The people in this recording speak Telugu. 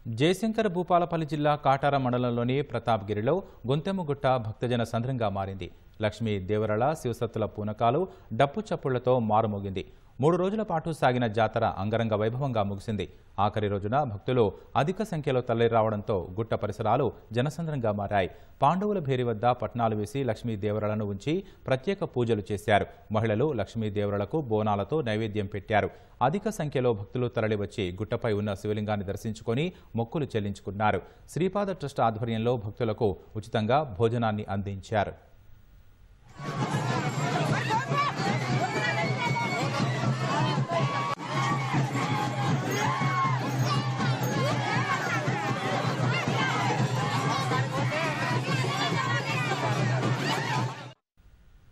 జయశంకర్ భూపాలపల్లి జిల్లా కాటార మండలంలోని ప్రతాప్గిరిలో గొంతెమ్మగుట్ట భక్తజన సంద్రంగా మారింది. లక్ష్మీ దేవరళ శివసత్తుల పూనకాలు డప్పు చప్పుళ్లతో మారుమోగింది. 3 రోజుల పాటు సాగిన జాతర అంగరంగ వైభవంగా ముగిసింది. ఆఖరి రోజున భక్తులు అధిక సంఖ్యలో తరలిరావడంతో గుట్ట పరిసరాలు జనసంద్రంగా మారాయి. పాండవుల భేరి వద్ద పట్నాలు వేసి లక్ష్మీ దేవరలను ఉంచి ప్రత్యేక పూజలు చేశారు. మహిళలు లక్ష్మీ దేవరలకు బోనాలతో నైవేద్యం పెట్టారు. అధిక సంఖ్యలో భక్తులు తరలివచ్చి గుట్టపై ఉన్న శివలింగాన్ని దర్శించుకొని మొక్కులు చెల్లించుకున్నారు. శ్రీపాద ట్రస్ట్ ఆధ్వర్యంలో భక్తులకు ఉచితంగా భోజనాన్ని అందించారు.